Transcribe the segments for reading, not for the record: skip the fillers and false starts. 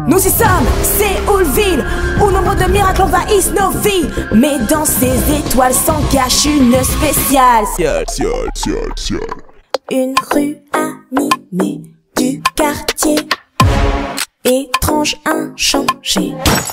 Nous y sommes, Séoulville, où nombre de miracles envahissent nos vies. Mais dans ces étoiles s'en cache une spéciale. Une rue animée du quartier, étrange, inchangé.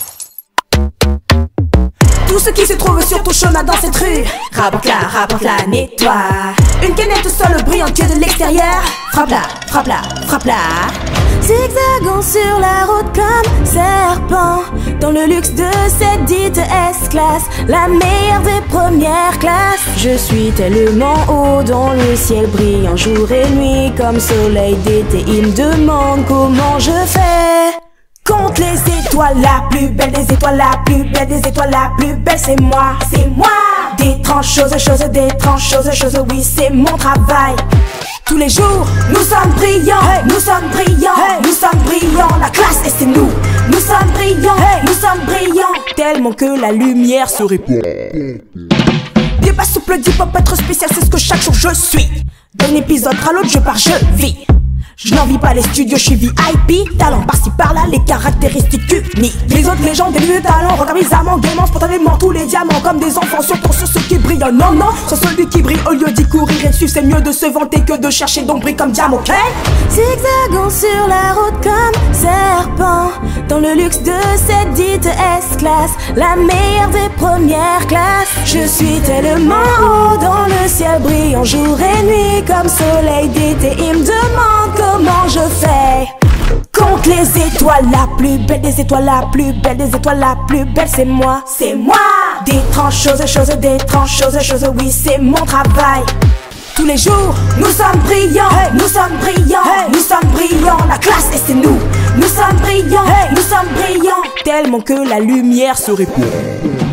Tout ce qui se trouve sur ton chemin dans cette rue, rapporte-la, nettoie. Une canette au sol brillante que de l'extérieur. Frappe-la, frappe-la, frappe-la. Zigzagant sur la route comme serpent, dans le luxe de cette dite S-classe, la meilleure des premières classes. Je suis tellement haut dans le ciel brillant jour et nuit comme soleil d'été. Il me demande comment je fais. Compte les étoiles, la plus belle des étoiles, la plus belle des étoiles, la plus belle c'est moi, c'est moi. D'étranges choses, d'étranges choses, oui c'est mon travail. Tous les jours, nous sommes brillants, hey, nous sommes brillants, hey, nous sommes brillants. La classe et c'est nous, nous sommes brillants, hey, nous sommes brillants. Tellement que la lumière se répand. Débat souple, hip-hop, être spécial, c'est ce que chaque jour je suis. D'un épisode à l'autre, je pars, je vis. Je n'envie pas les studios, je suis VIP. Talent par-ci par-là, les caractéristiques uniques. Les autres légendes, des lieux de talent, regarde bizarrement, gaiement, spontanément tous les diamants comme des enfants, surtout sur ceux qui brillent. Non, non, sur celui qui brille au lieu d'y courir et de suivre, c'est mieux de se vanter que de chercher, donc brille comme diamant, ok? Zigzagant sur la route comme serpent, dans le luxe de cette dite S-classe, la meilleure des premières classes. Je suis tellement haut dans le ciel brillant jour et nuit comme soleil d'été. Il me demande comment je fais. Compte les étoiles, la plus belle des étoiles, la plus belle des étoiles, la plus belle c'est moi, c'est moi. D'étranges choses, d'étranges choses, oui c'est mon travail. Tous les jours, nous sommes brillants, hey, nous sommes brillants, hey, nous sommes brillants. La classe et c'est nous sommes brillants, hey, nous sommes brillants. Tellement que la lumière se répand.